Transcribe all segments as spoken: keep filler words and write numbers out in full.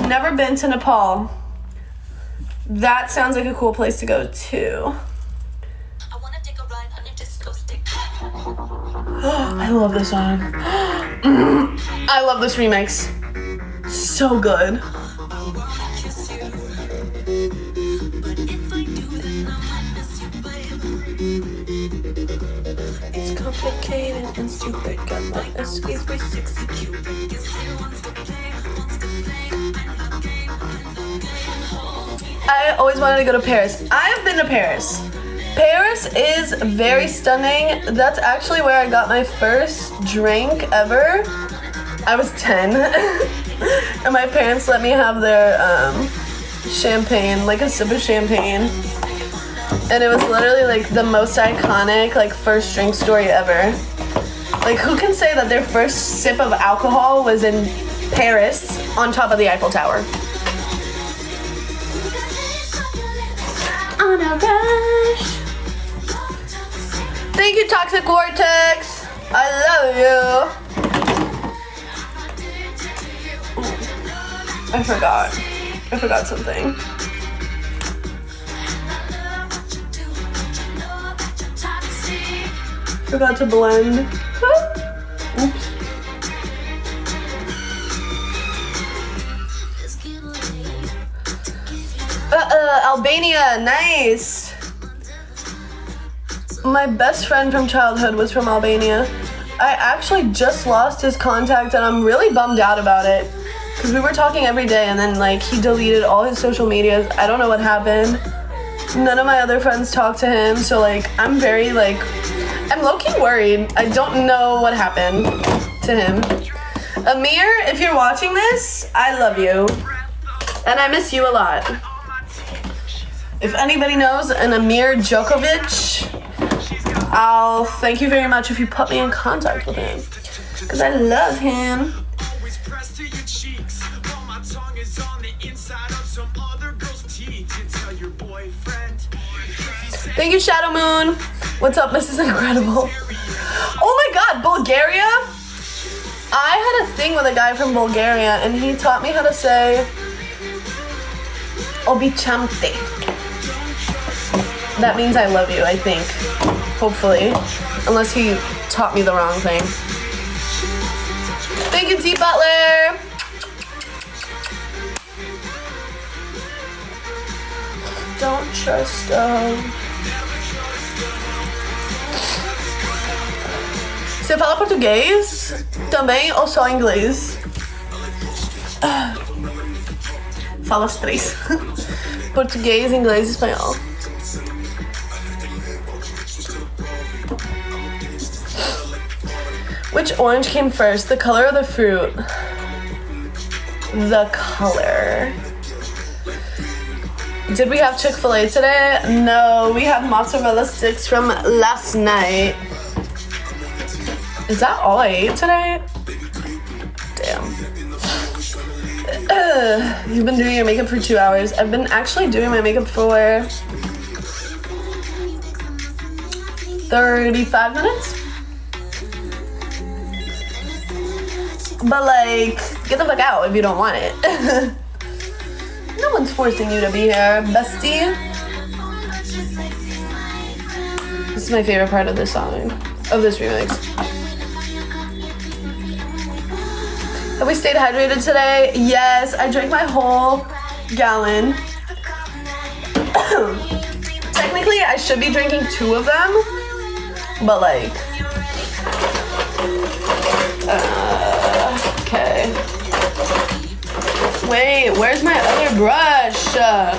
never been to Nepal. That sounds like a cool place to go to. I wanna take a ride on your disco stick. I love this song. I love this remix. So good. It's complicated and stupid. Got like a squeeze three sixty cupid. I always wanted to go to Paris. I have been to Paris. Paris is very stunning. That's actually where I got my first drink ever. I was ten. And my parents let me have their um, champagne, like a sip of champagne. And it was literally like the most iconic like first drink story ever. Like who can say that their first sip of alcohol was in Paris on top of the Eiffel Tower? On a rush. Thank you, Toxic Vortex. I love you. I forgot. I forgot something. Forgot to blend. Oops. Uh, uh, Albania, nice. My best friend from childhood was from Albania. I actually just lost his contact and I'm really bummed out about it. Because we were talking every day and then like he deleted all his social medias. I don't know what happened. None of my other friends talked to him. So like I'm very like, I'm low-key worried. I don't know what happened to him. Amir, if you're watching this, I love you. And I miss you a lot. If anybody knows an Amir Djokovic, I'll thank you very much if you put me in contact with him. Because I love him. Thank you, Shadow Moon. What's up, Missus Incredible? Oh my god, Bulgaria? I had a thing with a guy from Bulgaria and he taught me how to say Obichamte. That means I love you, I think. Hopefully. Unless he taught me the wrong thing. Thank you, T Butler. Don't trust them. Você fala português também ou só inglês? Fala os três. Português, inglês e espanhol. Which orange came first, the color or the fruit? The color. Did we have Chick-fil-A today? No, we have mozzarella sticks from last night. Is that all I ate today? Damn. Uh, you've been doing your makeup for two hours. I've been actually doing my makeup for thirty-five minutes. But like, get the fuck out if you don't want it. No one's forcing you to be here, bestie. This is my favorite part of this song, of this remix. Have we stayed hydrated today? Yes, I drank my whole gallon. Technically, I should be drinking two of them, but like, uh, okay. Wait, where's my other brush? Uh,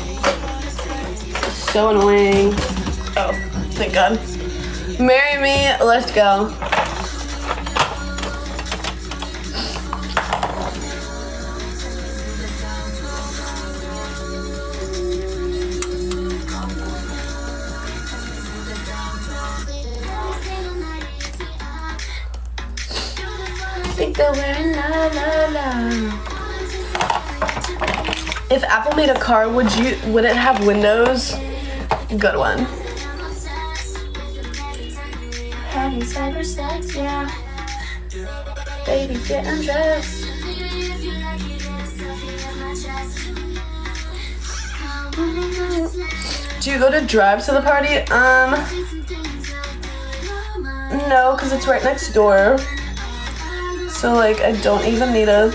so annoying. Oh, thank God. Marry me, let's go. Think they're wearing la la la. If Apple made a car, would you would it have windows? Good one. Having cyber sex, yeah. Baby, get undressed. Do you go to drive to the party? Um, no, because it's right next door. So, like, I don't even need to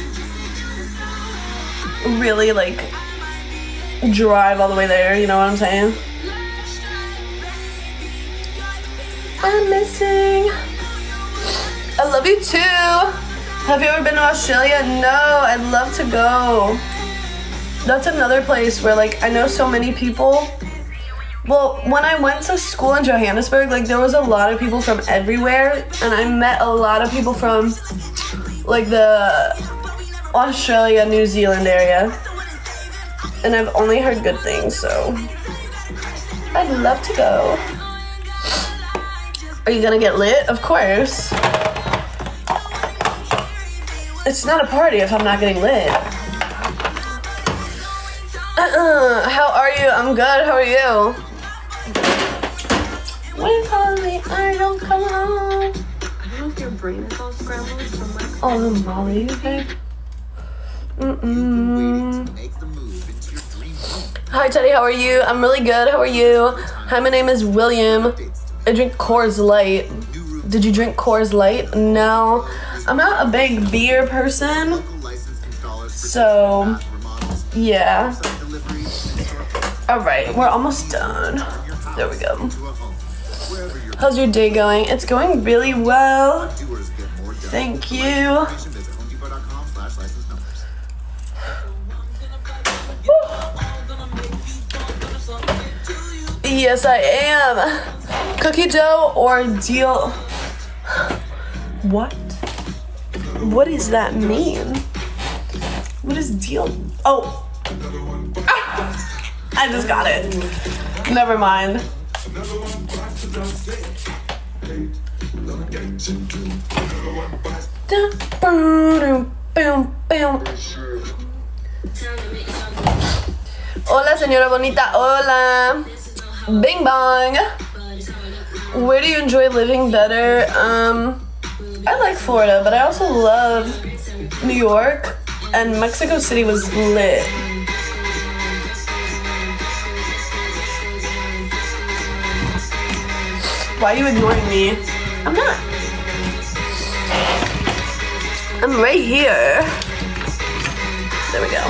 really, like, drive all the way there, you know what I'm saying? I'm missing. I love you too. Have you ever been to Australia? No, I'd love to go. That's another place where, like, I know so many people. Well, when I went to school in Johannesburg, like, there was a lot of people from everywhere, and I met a lot of people from, like, the Australia, New Zealand area. And I've only heard good things, so I'd love to go. Are you gonna get lit? Of course. It's not a party if I'm not getting lit. Uh-uh. How are you? I'm good. How are you? When you call me, I don't come home. I don't know if your brain is all scrambled from like. Oh, the Molly thing. Mm-mm. Hi, Teddy. How are you? I'm really good. How are you? Hi, my name is William. I drink Coors Light. Did you drink Coors Light? No. I'm not a big beer person. So, yeah. Alright, we're almost done. There we go. How's your day going? It's going really well. Thank you. Yes, I am. Cookie dough or deal? What? What does that mean? What is deal? Oh. Ah, I just got it. Never mind. Hola, señora bonita. Hola. Bing bong. Where do you enjoy living better? Um, I like Florida, but I also love New York, and Mexico City was lit. Why are you ignoring me? I'm not. I'm right here. There we go.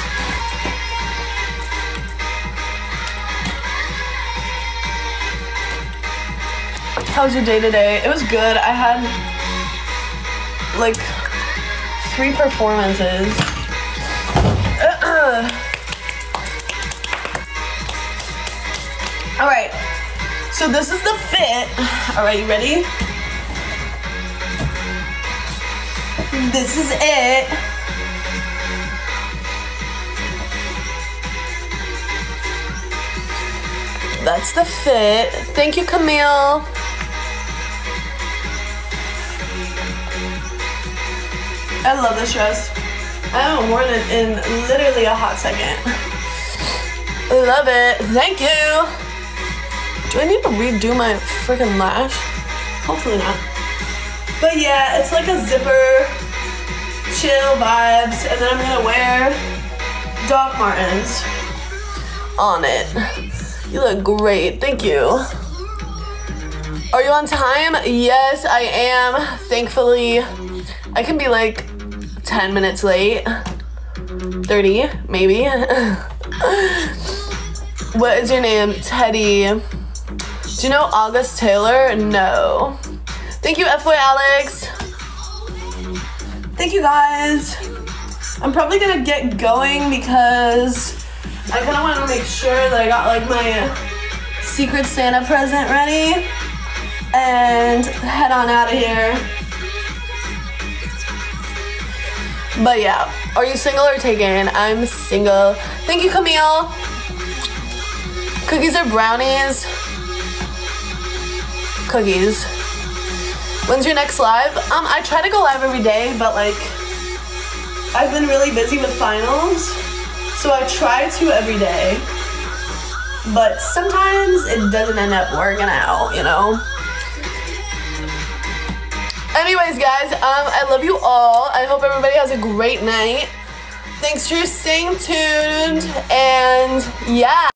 How was your day today? It was good. I had like three performances. Uh-uh. All right. So this is the fit. All right, you ready? This is it. That's the fit. Thank you, Camille. I love this dress. I haven't worn it in literally a hot second. Love it. Thank you. Do I need to redo my freaking lash? Hopefully not. But yeah, it's like a zipper, chill vibes, and then I'm gonna wear Doc Martens on it. You look great. Thank you. Are you on time? Yes, I am. Thankfully, I can be like ten minutes late. thirty, maybe. What is your name? Teddy. Do you know August Taylor? No. Thank you, F Y Alex. Thank you, guys. I'm probably gonna get going because I kind of want to make sure that I got like my Secret Santa present ready and head on out of here. But yeah, are you single or taken? I'm single. Thank you, Camille. Cookies or brownies? Cookies. When's your next live? Um, I try to go live every day, but like, I've been really busy with finals, so I try to every day. But sometimes it doesn't end up working out, you know? Anyways, guys, um, I love you all. I hope everybody has a great night. Thanks for staying tuned, and yeah.